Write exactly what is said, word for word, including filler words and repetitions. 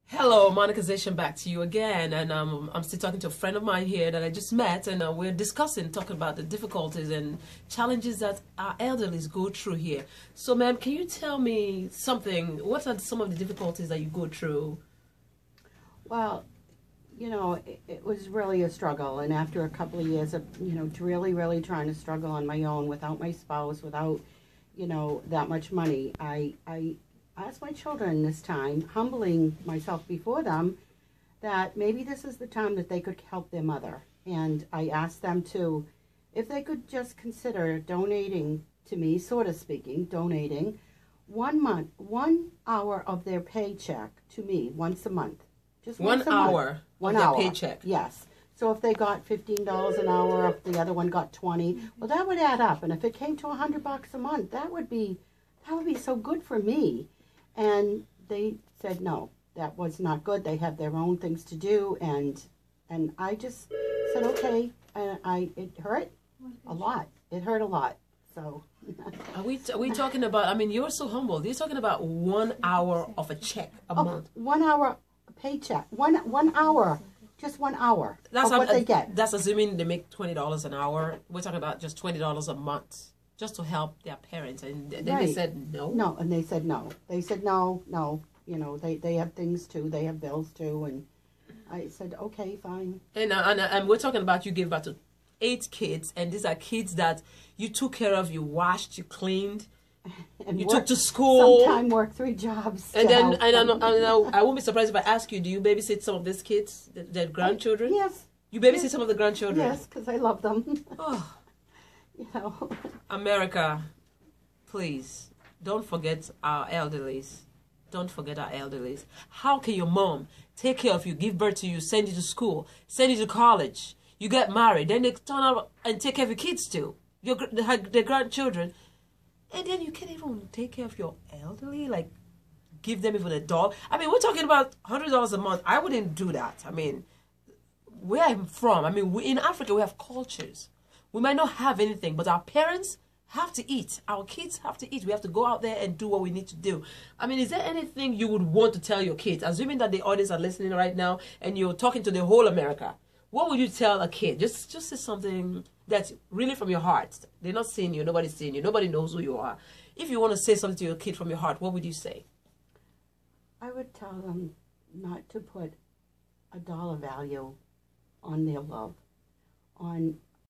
Hello, Monicazation, back to you again, and um, I'm still talking to a friend of mine here that I just met, and uh, we're discussing, talking about the difficulties and challenges that our elderly go through here. So, ma'am, can you tell me something? What are some of the difficulties that you go through? Well, you know, it, it was really a struggle, and after a couple of years of, you know, really, really trying to struggle on my own without my spouse, without, you know, that much money, I, I asked my children this time, humbling myself before them, that maybe this is the time that they could help their mother. And I asked them to, if they could just consider donating to me, sort of speaking, donating one month, one hour of their paycheck to me once a month. Just one once a hour month. One of hour. their paycheck. Yes. So if they got fifteen dollars an hour, if the other one got twenty, well, that would add up. And if it came to a hundred bucks a month, that would be, that would be so good for me. And they said no, that was not good. They have their own things to do, and and I just said okay. And I it hurt a lot. It hurt a lot. So. Are we are we talking about? I mean, you're so humble. You're talking about one hour of a check a oh, month. One hour paycheck. One one hour. Just one hour. That's of what uh, they get. That's assuming they make twenty dollars an hour. We're talking about just twenty dollars a month, just to help their parents. And then Right. they said no. No, and they said no. They said no, no. You know, they they have things too. They have bills too, and I said okay, fine. And uh, and, uh, and we're talking about you gave birth to eight kids, and these are kids that you took care of, you washed, you cleaned, And you work, took to school. Sometime work three jobs. And to then, help and I, them. know, I, know, I won't be surprised if I ask you, do you babysit some of these kids, their, their grandchildren? Yes. You babysit yes. some of the grandchildren? Yes, because I love them. Oh, You know. America, please, don't forget our elderlies. Don't forget our elderlies. How can your mom take care of you, give birth to you, send you to school, send you to college, you get married, then they turn out and take care of your kids too, your their grandchildren, and then you can't even take care of your elderly, like give them even a doll. I mean, we're talking about one hundred dollars a month. I wouldn't do that. I mean, where I'm from, I mean, we, in Africa, we have cultures. We might not have anything, but our parents have to eat. Our kids have to eat. We have to go out there and do what we need to do. I mean, is there anything you would want to tell your kids, assuming that the audience are listening right now and you're talking to the whole America? What would you tell a kid? Just just say something that's really from your heart. They're not seeing you. Nobody's seeing you. Nobody knows who you are. If you want to say something to your kid from your heart, what would you say? I would tell them not to put a dollar value on their love, on